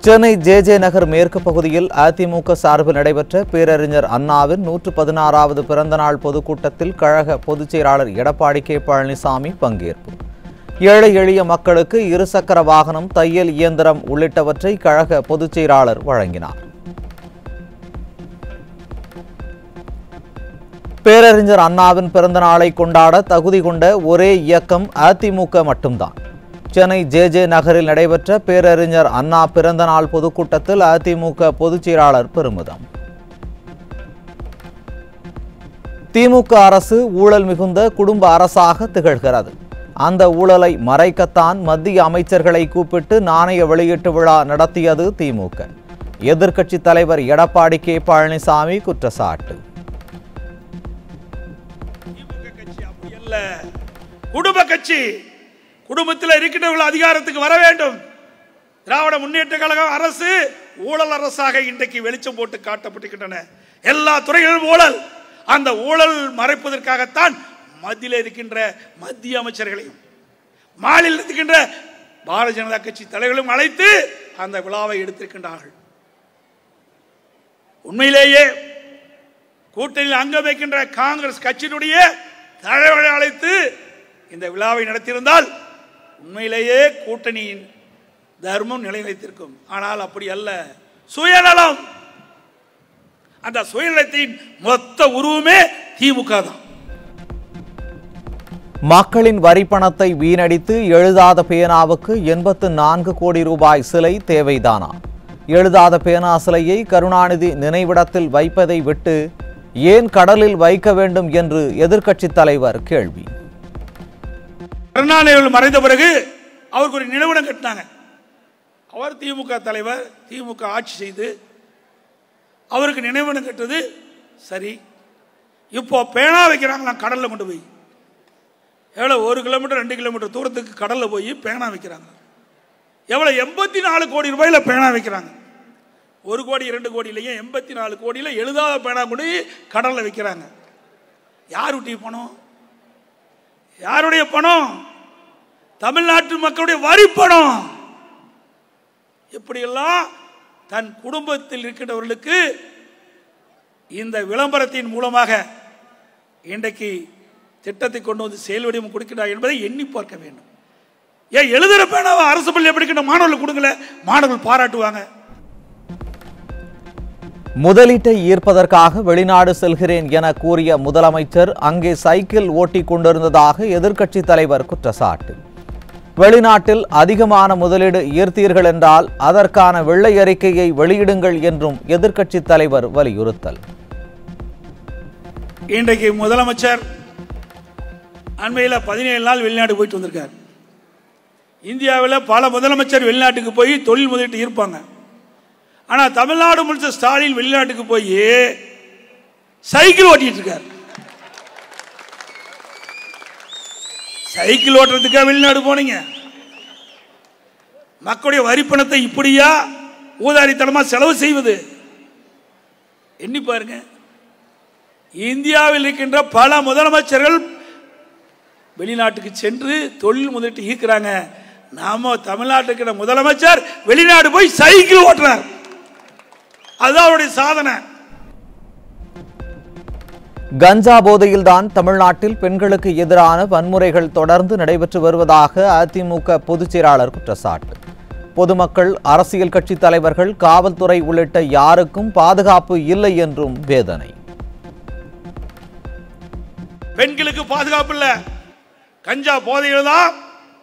Chennai J நகர் மேற்கு பகுதியில் அதிமுக சார்பில் நடைபெற்ற பேரறிஞர் அண்ணாவின் 116வது பிறந்தநாள் பொதுக்கூட்டத்தில் கழக பொதுச் செயலாளர் எடப்பாடி கே பழனிசாமி பங்கேற்பு. ஏழை எளிய மக்களுக்கு இருசக்கர வாகனம், தையல் இயந்திரம் உள்ளிட்டவற்றை கழக பொதுச் செயலாளர் வழங்கினார். பேரறிஞர் அண்ணாவின் பிறந்தநாளை கொண்டாட தகுதி கொண்ட ஒரே இயக்கம் அதிமுக மட்டும்தான். சென்னை ஜே நகரில் நடைபெற்ற பேரறிஞர் அண்ணா பிறந்தநாள் பொதுக்கூட்டத்தில் அதிமுக பொதுச் செயலாளர் பெருமிதம். திமுக அரசு ஊழல் மிகுந்த குடும்ப அரசாக திகழ்கிறது. அந்த ஊழலை மறைக்கத்தான் மத்திய அமைச்சர்களை கூப்பிட்டு நாணய வெளியீட்டு விழா நடத்தியது திமுக. எதிர்க்கட்சித் தலைவர் எடப்பாடி கே பழனிசாமி குற்றச்சாட்டு. குடும்ப கட்சி, குடும்பத்தில் இருக்கின்றவர்கள் அதிகாரத்துக்கு வர வேண்டும். திராவிட முன்னேற்ற கழக அரசு ஊழல் அரசாக இன்றைக்கு வெளிச்சம் போட்டு காட்டப்பட்டிருக்கின்றன. எல்லா துறைகளிலும் ஊழல். அந்த ஊழல் மறைப்பதற்காகத்தான் மத்தியில் இருக்கின்ற மத்திய அமைச்சர்களையும் மாநிலத்தில் இருக்கின்ற பாரதிய ஜனதா கட்சி தலைவர்களும் அழைத்து அந்த விழாவை எடுத்திருக்கின்றார்கள். உண்மையிலேயே கூட்டணியில் அங்கம் வைக்கின்ற காங்கிரஸ் கட்சியினுடைய தலைவர்களை அழைத்து இந்த விழாவை நடத்தியிருந்தால் உண்மையிலேயே கூட்டணியின் தர்மம் நிலைநிலைத்திருக்கும். ஆனால் அப்படி அல்ல, சுயநலம். அந்த சுயநலத்தின் மொத்த உருவமே திமுக தான். மக்களின் வரி பணத்தை வீணடித்து எழுதாத பேனாவுக்கு 84 கோடி ரூபாய் சிலை தேவைதானா? எழுதாத பேனா சிலையை கருணாநிதி நினைவிடத்தில் வைப்பதை விட்டு ஏன் கடலில் வைக்க வேண்டும் என்று எதிர்க்கட்சித் தலைவர் கேள்வி. கருணாநிதி மறைந்த பிறகு அவருக்கு ஒரு நினைவிடம் கட்டினாங்க. அவர் திமுக தலைவர், திமுக ஆட்சி செய்து அவருக்கு நினைவிடம் கட்டுறது சரி. இப்போ பேனா வைக்கிறாங்களா கடல்ல கொண்டு போய். எவ்வளவு 1 கிலோமீட்டர் 2 கிலோமீட்டர் தூரத்துக்கு கடல்ல போய் பேனா வைக்கிறாங்க. எவ்வளவு 84 கோடி ரூபாயில பேனா வைக்கிறாங்க. 1 கோடி 2 கோடியிலையும் 84 கோடியில எழுதாத பேனா கொண்டு கடல்ல வைக்கிறாங்க. யாருடைய பணம்? யாருடைய பணம்? தமிழ்நாட்டு மக்களுடைய வரி பணம். எப்படியெல்லாம் தன் குடும்பத்தில் இருக்கின்றவர்களுக்கு இந்த விளம்பரத்தின் மூலமாக இன்றைக்கு திட்டத்தை கொண்டு வந்து செயல் வடிவம் கொடுக்கிறார் என்பதை எண்ணி பார்க்க வேண்டும். ஏன் எழுதுகிற பேனாவை அரசு பள்ளியில் படிக்கின்ற மாணவர்கள் கொடுங்கல, மாணவர்கள் பாராட்டுவாங்க. முதலீட்டை ஈர்ப்பதற்காக வெளிநாடு செல்கிறேன் என கூறிய முதலமைச்சர் அங்கே சைக்கிள் ஓட்டிக் கொண்டிருந்ததாக எதிர்க்கட்சித் தலைவர் குற்றச்சாட்டு. வெளிநாட்டில் அதிகமான முதலீடு ஈர்த்தீர்கள் என்றால் அதற்கான வெள்ளை அறிக்கையை வெளியிடுங்கள் என்றும் எதிர்க்கட்சித் தலைவர் வலியுறுத்தல். இன்றைக்கு முதலமைச்சர் அண்மையில் 17 நாள் வெளிநாடு போயிட்டு வந்திருக்கார். இந்தியாவில் பல முதலமைச்சர் வெளிநாட்டுக்கு போய் தொழில் முதலீட்டு ஈர்ப்பாங்க. ஆனா தமிழ்நாடு முதலமைச்சர் ஸ்டாலின் வெளிநாட்டுக்கு போய் சைக்கிள் ஓட்டிட்டு இருக்கார். சைக்கிள் ஓட்டுறதுக்காக வெளிநாடு போனீங்க? மக்களுடைய வரி பணத்தை இப்படியா ஊதாரித்தனமா செலவு செய்வது? எண்ணி பாருங்க. இந்தியாவில் இருக்கின்ற பல முதலமைச்சர்கள் வெளிநாட்டுக்கு சென்று தொழில் முதலீட்டு ஈர்க்கிறாங்க. நாம தமிழ்நாட்டுக்கு முதலமைச்சர் வெளிநாடு போய் சைக்கிள் ஓட்டுறார். அதுதான் அவருடைய சாதனை. கஞ்சா போதையில்தான் தமிழ்நாட்டில் பெண்களுக்கு எதிரான வன்முறைகள் தொடர்ந்து நடைபெற்று வருவதாக அதிமுக பொதுச் செயலாளர் குற்றச்சாட்டு. பொதுமக்கள், அரசியல் கட்சி தலைவர்கள், காவல்துறை உள்ளிட்ட யாருக்கும் பாதுகாப்பு இல்லை என்றும் வேதனை. பெண்களுக்கு பாதுகாப்பு இல்ல, கஞ்சா போதையில் தான்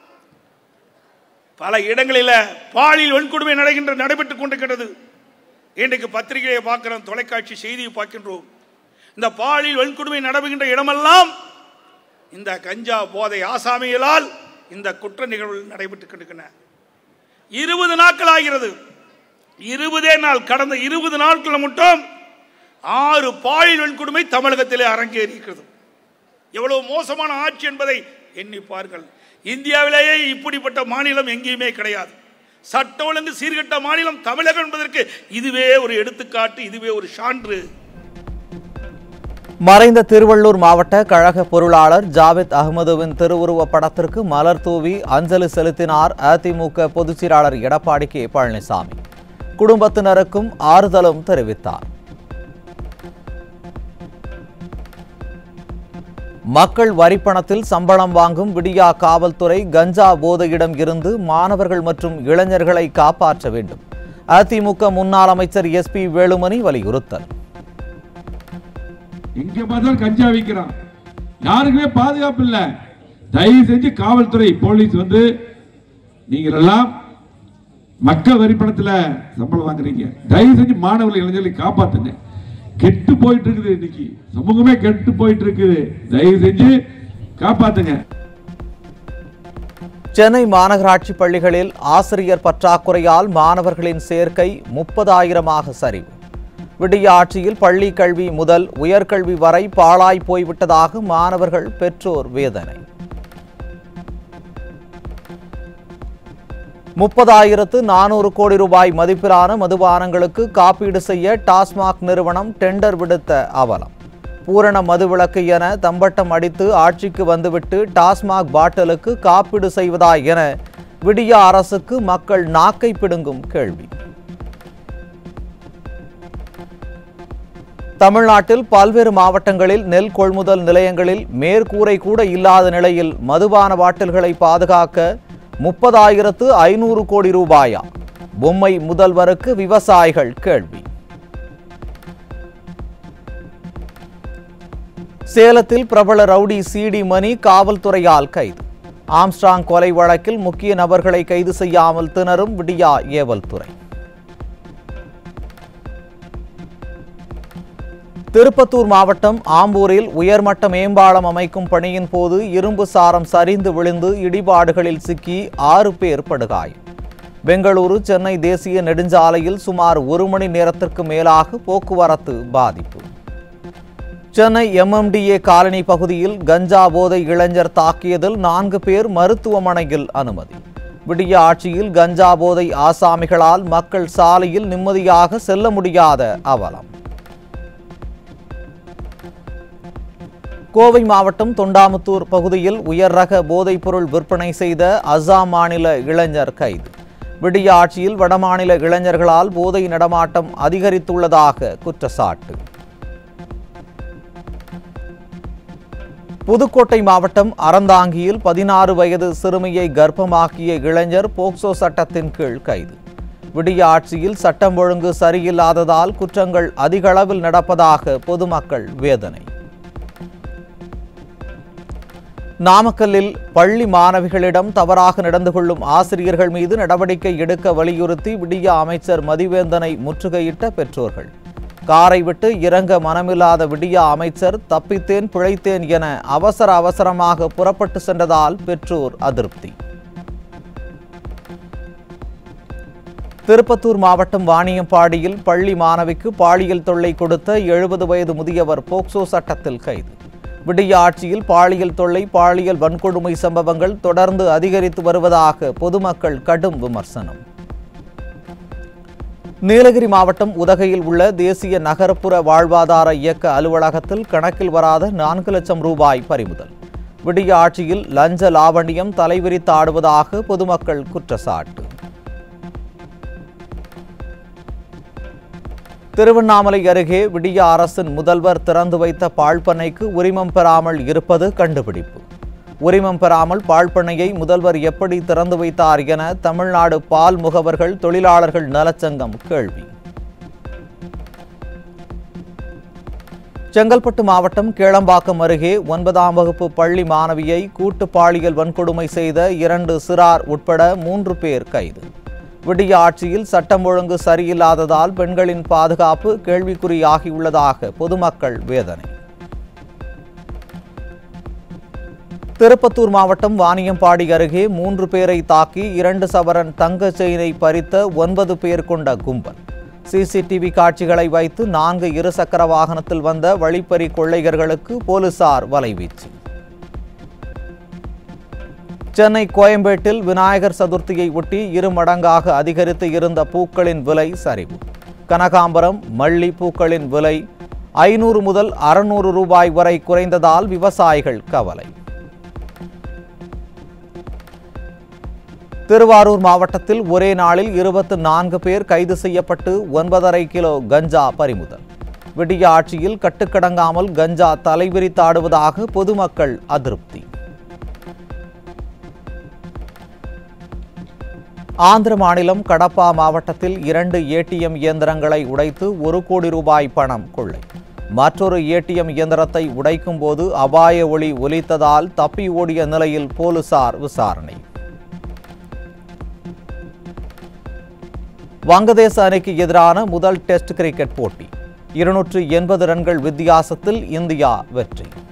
பல இடங்களில் பாலியல் வன்கொடுமை நடைபெற்றுக் கொண்டிருக்கிறது. இன்றைக்கு பத்திரிகையை பார்க்கிறோம், தொலைக்காட்சி செய்தியை பார்க்கின்றோம். இந்த பாலியல் வன்கொடுமை நடைபெறுகின்ற இடமெல்லாம் இந்த கஞ்சா போதை ஆசாமிகளால் இந்த குற்ற நிகழ்வுகள் நடைபெற்றுக் கொண்டிருக்கின்றன. 20 நாட்கள் ஆகிறது. 20 நாள், கடந்த 20 நாட்கள் மட்டும் 6 பாலியல் வன்கொடுமை தமிழகத்திலே அரங்கேறி இருக்கிறது. எவ்வளவு மோசமான ஆட்சி என்பதை எண்ணி பாருங்கள். இந்தியாவிலேயே இப்படிப்பட்ட மாநிலம் எங்கேயுமே கிடையாது. சட்ட ஒழுங்கு சீர்கெட்ட மாநிலம் தமிழகம் என்பதற்கு இதுவே ஒரு எடுத்துக்காட்டு, இதுவே ஒரு சான்று. மறைந்த திருவள்ளூர் மாவட்ட கழக பொருளாளர் ஜாவேத் அகமதுவின் திருவுருவ படத்திற்கு மலர் தூவி அஞ்சலி செலுத்தினார் அதிமுக பொதுச் செயலாளர் எடப்பாடி கே பழனிசாமி. குடும்பத்தினருக்கும் ஆறுதலும் தெரிவித்தார். மக்கள் வரிப்பணத்தில் சம்பளம் வாங்கும் விடியா காவல்துறை கஞ்சா போதையிடம் இருந்து மாணவர்கள் மற்றும் இளைஞர்களை காப்பாற்ற வேண்டும். அதிமுக முன்னாள் அமைச்சர் SP வேலுமணி வலியுறுத்தல். எங்க பார்த்தாலும் கஞ்சா விற்கிறான், யாருக்குமே பாதுகாப்பு இல்லை. தயவு செஞ்சு காவல்துறை போலீஸ் வந்து நீங்கள் எல்லாம் மக்கள் வரிப்பணத்தில் சம்பளம் வாங்குறீங்க, தயவு செஞ்சு மாணவர்கள் இளைஞர்களை காப்பாத்துங்க. கெட்டு போயிட்டு இருக்குது, இன்னைக்கு சமூகமே கெட்டு போயிட்டு இருக்குது, தயவு செஞ்சு காப்பாத்துங்க. சென்னை மாநகராட்சி பள்ளிகளில் ஆசிரியர் பற்றாக்குறையால் மாணவர்களின் சேர்க்கை 30,000 சரிவு. விடிய ஆட்சியில் பள்ளி கல்வி முதல் உயர்கல்வி வரை பாழாய் போய்விட்டதாக மாணவர்கள் பெற்றோர் வேதனை. 30,400 கோடி ரூபாய் மதிப்பிலான மதுபானங்களுக்கு காப்பீடு செய்ய டாஸ்மாக் நிறுவனம் டெண்டர் விடுத்த அவலம். பூரண மதுவிலக்கு என தம்பட்டம் அடித்து ஆட்சிக்கு வந்துவிட்டு டாஸ்மாக் பாட்டிலுக்கு காப்பீடு செய்வதா என விடிய அரசுக்கு மக்கள் நாக்கை பிடுங்கும் கேள்வி. தமிழ்நாட்டில் பல்வேறு மாவட்டங்களில் நெல் கொள்முதல் நிலையங்களில் மேற்கூரை கூட இல்லாத நிலையில் மதுபான பாட்டில்களை பாதுகாக்க 30,500 கோடி ரூபாயா? பொம்மை முதல்வருக்கு விவசாயிகள் கேள்வி. சேலத்தில் பிரபல ரவுடி CD மணி காவல்துறையால் கைது. ஆம்ஸ்ட்ராங் கொலை வழக்கில் முக்கிய நபர்களை கைது செய்யாமல் திணறும் விடியா ஏவல்துறை. திருப்பத்தூர் மாவட்டம் ஆம்பூரில் உயர்மட்ட மேம்பாலம் அமைக்கும் பணியின் போது இரும்பு சாரம் சரிந்து விழுந்து இடிபாடுகளில் சிக்கி 6 பேர் படுகாயம். பெங்களூரு சென்னை தேசிய நெடுஞ்சாலையில் சுமார் 1 மணி நேரத்திற்கு மேலாக போக்குவரத்து பாதிப்பு. சென்னை MMDA காலனி பகுதியில் கஞ்சா போதை இளைஞர் தாக்கியதில் 4 பேர் மருத்துவமனையில் அனுமதி. விடிய ஆட்சியில் கஞ்சா போதை ஆசாமிகளால் மக்கள் சாலையில் நிம்மதியாக செல்ல முடியாத அவலம். கோவை மாவட்டம் தொண்டாமுத்தூர் பகுதியில் உயர் ரக போதைப் பொருள் விற்பனை செய்த அசாம் மாநில இளைஞர் கைது. விடிய ஆட்சியில் வடமாநில இளைஞர்களால் போதை நடமாட்டம் அதிகரித்துள்ளதாக குற்றச்சாட்டு. புதுக்கோட்டை மாவட்டம் அறந்தாங்கியில் 16 வயது சிறுமியை கர்ப்பமாக்கிய இளைஞர் போக்சோ சட்டத்தின் கீழ் கைது. விடிய ஆட்சியில் சட்டம் ஒழுங்கு சரியில்லாததால் குற்றங்கள் அதிகளவில் நடப்பதாக பொதுமக்கள் வேதனை. நாமக்கல்லில் பள்ளி மாணவிகளிடம் தவறாக நடந்து கொள்ளும் ஆசிரியர்கள் மீது நடவடிக்கை எடுக்க வலியுறுத்தி விடிய அமைச்சர் மதிவேந்தனை முற்றுகையிட்ட பெற்றோர்கள். காரை விட்டு இறங்க மனமில்லாத விடிய அமைச்சர் தப்பித்தேன் பிழைத்தேன் என அவசரமாக புறப்பட்டு சென்றதால் பெற்றோர் அதிருப்தி. திருப்பத்தூர் மாவட்டம் வாணியம்பாடியில் பள்ளி மாணவிக்கு பாலியல் தொல்லை கொடுத்த 70 வயது முதியவர் போக்சோ சட்டத்தில் கைது. விடிய ஆட்சியில் பாலியல் தொல்லை பாலியல் வன்கொடுமை சம்பவங்கள் தொடர்ந்து அதிகரித்து வருவதாக பொதுமக்கள் கடும் விமர்சனம். நீலகிரி மாவட்டம் உதகையில் உள்ள தேசிய நகர்ப்புற வாழ்வாதார இயக்க அலுவலகத்தில் கணக்கில் வராத 4 லட்சம் ரூபாய் பறிமுதல். விடிய ஆட்சியில் லஞ்ச லாவண்யம் தலைவிரித்து ஆடுவதாக பொதுமக்கள் குற்றச்சாட்டு. திருவண்ணாமலை அருகே விடிய அரசின் முதல்வர் திறந்து வைத்த பாழ்பண்ணைக்கு உரிமம் பெறாமல் இருப்பது கண்டுபிடிப்பு. உரிமம் பெறாமல் பாழ்பண்ணையை முதல்வர் எப்படி திறந்து வைத்தார் என தமிழ்நாடு பால் முகவர்கள் தொழிலாளர்கள் நலச்சங்கம் கேள்வி. செங்கல்பட்டு மாவட்டம் கேளம்பாக்கம் அருகே 9ஆம் வகுப்பு பள்ளி மாணவியை கூட்டு பாலியல் வன்கொடுமை செய்த 2 சிறார் உட்பட 3 பேர் கைது. விடிய ஆட்சியில் சட்டம் ஒழுங்கு சரியில்லாததால் பெண்களின் பாதுகாப்பு கேள்விக்குறியாகியுள்ளதாக பொதுமக்கள் வேதனை. திருப்பத்தூர் மாவட்டம் வாணியம்பாடி அருகே 3 பேரை தாக்கி 2 சவரன் தங்க செயினை பறித்த 9 பேர் கொண்ட கும்பல். CCTV காட்சிகளை வைத்து 4 இருசக்கர வாகனத்தில் வந்த வழிப்பறி கொள்ளையர்களுக்கு போலீசார் வலைவீச்சு. சென்னை கோயம்பேட்டில் விநாயகர் சதுர்த்தியை ஒட்டி 2 மடங்காக அதிகரித்து இருந்த பூக்களின் விலை சரிவு. கனகாம்பரம் மல்லி பூக்களின் விலை 500 முதல் 600 ரூபாய் வரை குறைந்ததால் விவசாயிகள் கவலை. திருவாரூர் மாவட்டத்தில் ஒரே நாளில் 24 பேர் கைது செய்யப்பட்டு 9.5 கிலோ கஞ்சா பறிமுதல். விடிய ஆட்சியில் கட்டுக்கடங்காமல் கஞ்சா தலைவிரித்தாடுவதாக பொதுமக்கள் அதிருப்தி. ஆந்திர மாநிலம் கடப்பா மாவட்டத்தில் 2 ATM இயந்திரங்களை உடைத்து 1 கோடி ரூபாய் பணம் கொள்ளை. மற்றொரு ATM இயந்திரத்தை உடைக்கும் போது அபாய ஒலி ஒலித்ததால் தப்பி ஓடிய நிலையில் போலீசார் விசாரணை. வங்கதேச அணிக்கு எதிரான முதல் டெஸ்ட் கிரிக்கெட் போட்டி 280 ரன்கள் வித்தியாசத்தில் இந்தியா வெற்றி.